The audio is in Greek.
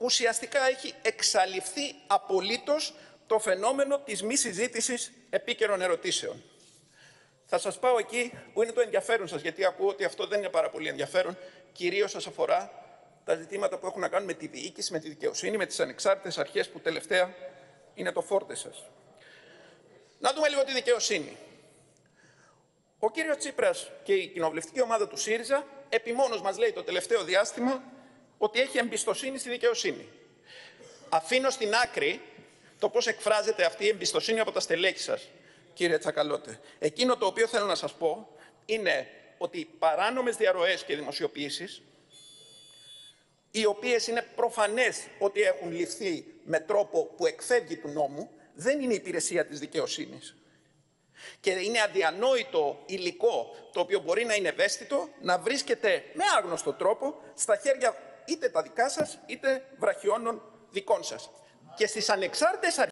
ουσιαστικά έχει εξαλειφθεί απολύτως το φαινόμενο της μη συζήτησης επίκαιρων ερωτήσεων. Θα σας πάω εκεί που είναι το ενδιαφέρον σας, γιατί ακούω ότι αυτό δεν είναι πάρα πολύ ενδιαφέρον. Κυρίως σας αφορά τα ζητήματα που έχουν να κάνουν με τη διοίκηση, με τη δικαιοσύνη, με τις ανεξάρτητες αρχές που τελευταία είναι το φόρτε σας. Να δούμε λίγο τη δικαιοσύνη. Ο κύριος Τσίπρας και η κοινοβουλευτική ομάδα του ΣΥΡΙΖΑ επιμόνως μας λέει το τελευταίο διάστημα ότι έχει εμπιστοσύνη στη δικαιοσύνη. Αφήνω στην άκρη το πώς εκφράζεται αυτή η εμπιστοσύνη από τα στελέχη σας, κύριε Τσακαλώτε. Εκείνο το οποίο θέλω να σας πω είναι ότι παράνομες διαρροές και δημοσιοποιήσεις, οι οποίες είναι προφανές ότι έχουν ληφθεί με τρόπο που εκφεύγει του νόμου, δεν είναι υπηρεσία της δικαιοσύνης. Και είναι αδιανόητο υλικό, το οποίο μπορεί να είναι ευαίσθητο, να βρίσκεται με άγνωστο τρόπο στα χέρια είτε τα δικά σας, είτε βραχιώνων δικών σας. Και στις ανεξάρτητες αρχές